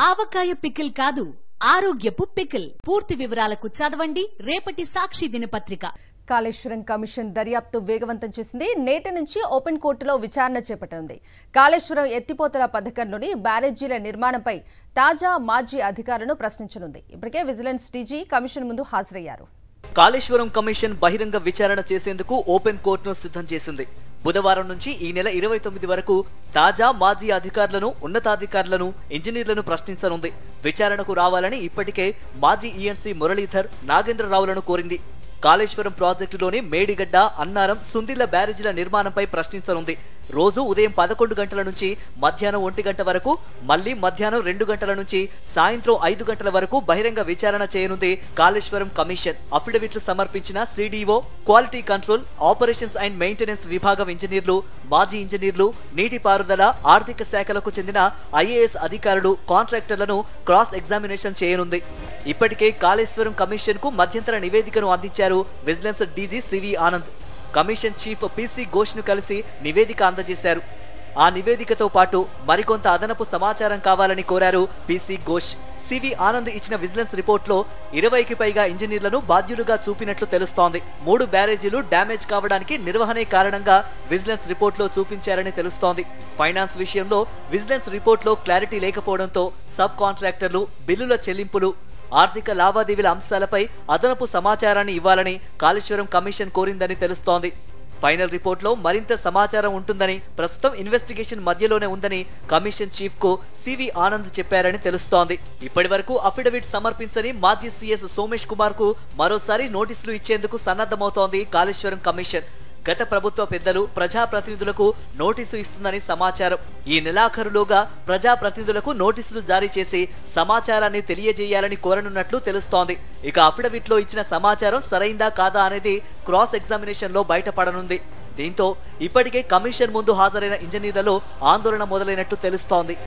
ఆవకాయ pickle కాదు, ఆరోగ్యపు pickle. పూర్తి వివరాలకు చదవండి రేపటి సాక్షి దినపత్రిక. కాళేశ్వరం కమిషన్ దర్యాప్తు వేగవంతం చేసింది. నేటి నుంచి ఓపెన్ కోర్టులో విచారణ చేపట్టనుంది. కాళేశ్వరం ఎత్తిపోతల పథకంలోని బ్యారేజీల నిర్మాణంపై తాజా మాజీ అధికారులను ప్రశ్నించనుంది. ఇప్పటికే విజిలెన్స్ డీజీ కమిషన్ ముందు హాజరయ్యారు. కాళేశ్వరం కమిషన్ బహిరంగ విచారణ చేసేందుకు ఓపెన్ కోర్టును సిద్ధం చేసింది. బుధవారం నుంచి ఈ నెల 29 వరకు తాజా మాజీ అధికారులను, ఉన్నతాధికారులను, ఇంజనీర్లను ప్రశ్నించనుంది. విచారణకు రావాలని ఇప్పటికే మాజీ ఈఎన్సీ మురళీధర్, నాగేంద్రరావులను కోరింది. కాళేశ్వరం ప్రాజెక్టులోని మేడిగడ్డ, అన్నారం, సుందిళ్ల బ్యారేజీల నిర్మాణంపై ప్రశ్నించనుంది. రోజు ఉదయం 11 గంటల నుంచి మధ్యాహ్నం 1 గంట వరకు, మళ్లీ మధ్యాహ్నం 2 గంటల నుంచి సాయంత్రం 5 గంటల వరకు బహిరంగ విచారణ చేయనుంది కాళేశ్వరం కమిషన్. అఫిడవిట్లు సమర్పించిన CDO, quality control, operations and maintenance విభాగం ఇంజనీర్లు, మాజీ ఇంజనీర్లు, నీటిపారుదల, ఆర్థిక శాఖలకు చెందిన ఐఏఎస్ అధికారులు, కాంట్రాక్టర్లను క్రాస్ ఎగ్జామినేషన్ చేయనుంది. ఇప్పటికే కాళేశ్వరం కమిషన్ కు మధ్యంతర నివేదికను అందించారు vigilance DG CV Anand. Commission chief PC Ghosh ను కలిసి నివేదిక అందజేశారు. ఆ నివేదికతో పాటు మరికొంత అదనపు సమాచారం కావాలని కోరారు పిసి ఘోష్. సివి ఆనంద్ ఇచ్చిన విజిలెన్స్ రిపోర్ట్లో 20కి పైగా ఇంజనీర్లను బాధ్యులుగా చూపినట్లు తెలుస్తోంది. 3 బ్యారేజీలు డ్యామేజ్ కావడానికి నిర్వహణే కారణంగా విజిలెన్స్ రిపోర్ట్లో చూపించారని తెలుస్తోంది. ఫైనాన్స్ విషయంలో విజిలెన్స్ రిపోర్ట్లో క్లారిటీ లేకపోవడంతో సబ్ కాంట్రాక్టర్లు, బిల్లుల చెల్లింపులు, ఆర్థిక లావాదేవీల అంశాలపై అదనపు సమాచారాన్ని ఇవ్వాలని కాళేశ్వరం కమిషన్ కోరిందని తెలుస్తోంది. ఫైనల్ రిపోర్ట్లో మరింత సమాచారం ఉంటుందని, ప్రస్తుతం ఇన్వెస్టిగేషన్ మధ్యలోనే ఉందని కమిషన్ చీఫ్ కు సివి ఆనంద్ చెప్పారని తెలుస్తోంది. ఇప్పటి వరకు అఫిడవిట్ సమర్పించని మాజీ సీఎస్ సోమేష్ కుమార్ కు మరోసారి నోటీసులు ఇచ్చేందుకు సన్నద్ధమవుతోంది కాళేశ్వరం కమిషన్. గత ప్రభుత్వ పెద్దలు, ప్రజాప్రతినిధులకు నోటీసు ఇస్తుందని సమాచారం. ఈ నెలాఖరులోగా ప్రజాప్రతినిధులకు నోటీసులు జారీ చేసి సమాచారాన్ని తెలియజేయాలని కోరనున్నట్లు తెలుస్తోంది. ఇక అఫిడవిట్లో ఇచ్చిన సమాచారం సరైందా కాదా అనేది క్రాస్ ఎగ్జామినేషన్ లో బయటపడనుంది. దీంతో ఇప్పటికే కమిషన్ ముందు హాజరైన ఇంజనీర్లలో ఆందోళన మొదలైనట్లు తెలుస్తోంది.